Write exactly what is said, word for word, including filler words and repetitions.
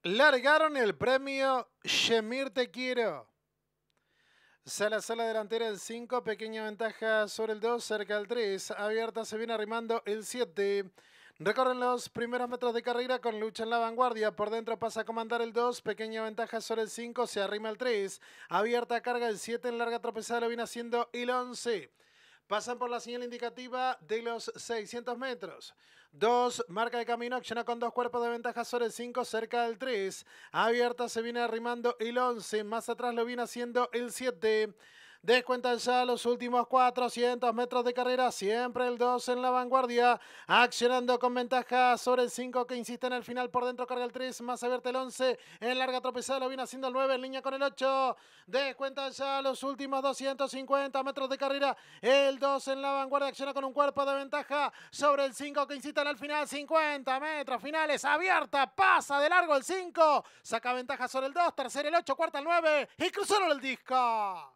Largaron el premio Shemir Te Quiero. Sala, sala delantera el cinco, pequeña ventaja sobre el dos, cerca del tres. Abierta se viene arrimando el siete. Recorren los primeros metros de carrera con lucha en la vanguardia. Por dentro pasa a comandar el dos, pequeña ventaja sobre el cinco, se arrima el tres. Abierta carga el siete, en larga tropezada lo viene haciendo el once. Pasan por la señal indicativa de los seiscientos metros. dos, marca de camino, acciona con dos cuerpos de ventaja sobre el cinco, cerca del tres. Abierta se viene arrimando el once, más atrás lo viene haciendo el siete. Descuentan ya los últimos cuatrocientos metros de carrera, siempre el dos en la vanguardia, accionando con ventaja sobre el cinco que insiste en el final, por dentro carga el tres, más abierta el once, en larga tropezada lo viene haciendo el nueve, en línea con el ocho, descuentan ya los últimos doscientos cincuenta metros de carrera, el dos en la vanguardia, acciona con un cuerpo de ventaja sobre el cinco que insiste en el final, cincuenta metros finales, abierta, pasa de largo el cinco, saca ventaja sobre el dos, tercero el ocho, cuarta el nueve y cruzó el disco.